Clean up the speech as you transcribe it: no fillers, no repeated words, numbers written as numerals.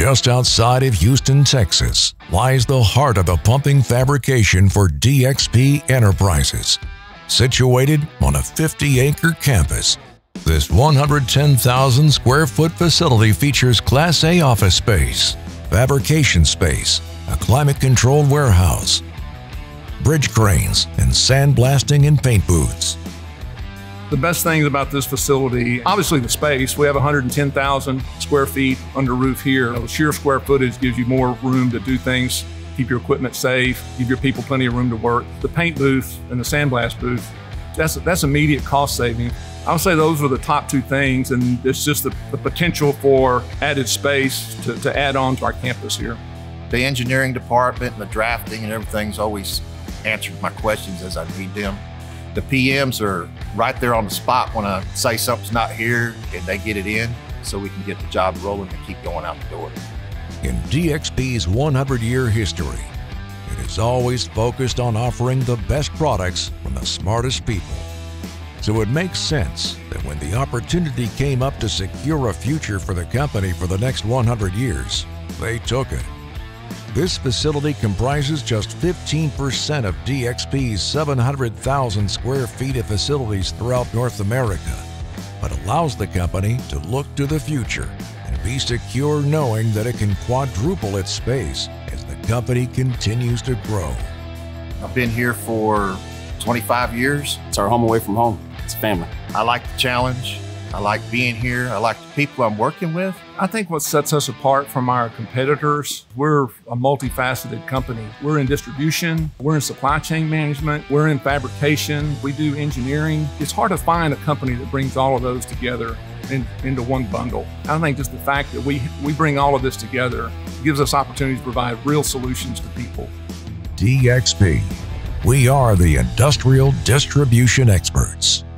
Just outside of Houston, Texas, lies the heart of the pumping fabrication for DXP Enterprises. Situated on a 50-acre campus, this 110,000 square foot facility features Class A office space, fabrication space, a climate-controlled warehouse, bridge cranes, and sandblasting and paint booths. The best things about this facility, obviously the space. We have 110,000 square feet under roof here. The sheer square footage gives you more room to do things, keep your equipment safe, give your people plenty of room to work. The paint booth and the sandblast booth, that's immediate cost saving. I would say those are the top two things, and it's just the potential for added space to add on to our campus here. The engineering department and the drafting and everything's always answered my questions as I need them. The PMs are right there on the spot when I say something's not here, and they get it in so we can get the job rolling and keep going out the door. In DXP's 100-year history, it is always focused on offering the best products from the smartest people. So it makes sense that when the opportunity came up to secure a future for the company for the next 100 years, they took it. This facility comprises just 15% of DXP's 700,000 square feet of facilities throughout North America, but allows the company to look to the future and be secure knowing that it can quadruple its space as the company continues to grow. I've been here for 25 years. It's our home away from home. It's family. I like the challenge. I like being here. I like the people I'm working with. I think what sets us apart from our competitors, we're a multifaceted company. We're in distribution, we're in supply chain management, we're in fabrication, we do engineering. It's hard to find a company that brings all of those together into one bundle. I think just the fact that we bring all of this together gives us opportunities to provide real solutions to people. DXP, we are the industrial distribution experts.